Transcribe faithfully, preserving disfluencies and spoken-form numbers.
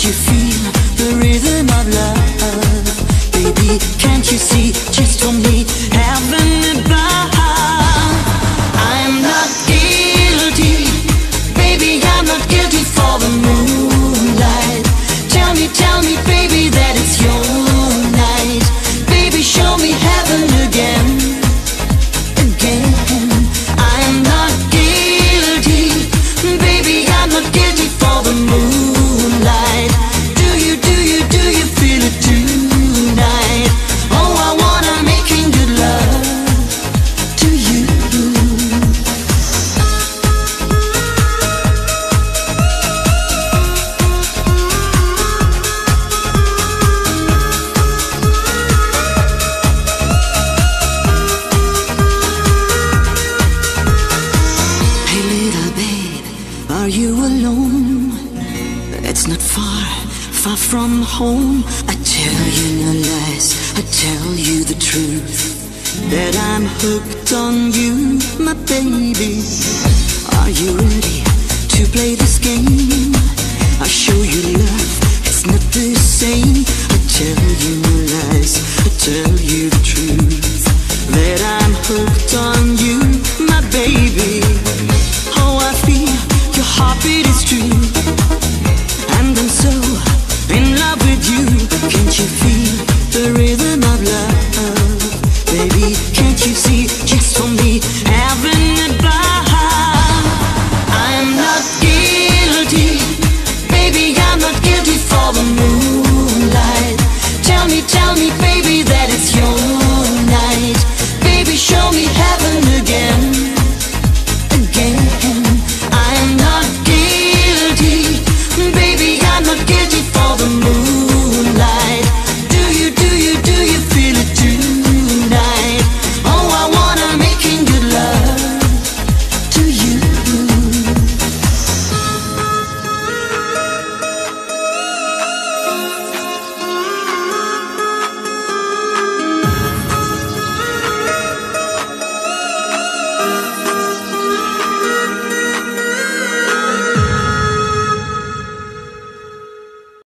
you feel the rhythm of love? Baby, can't you see just for me heaven above? I'm not guilty, baby, I'm not guilty for the moonlight. Tell me, tell me, baby, that it's your night. Baby, show me heaven again, again. I'm not guilty, baby, I'm not guilty for the moonlight. Do you, do you, do you feel it tonight? Oh, I wanna making good love to you. Hey little babe, are you alone? It's not far, far from home. I tell you no lies, I tell you the truth, that I'm hooked on you, my baby. Are you ready to play this game? I'll show you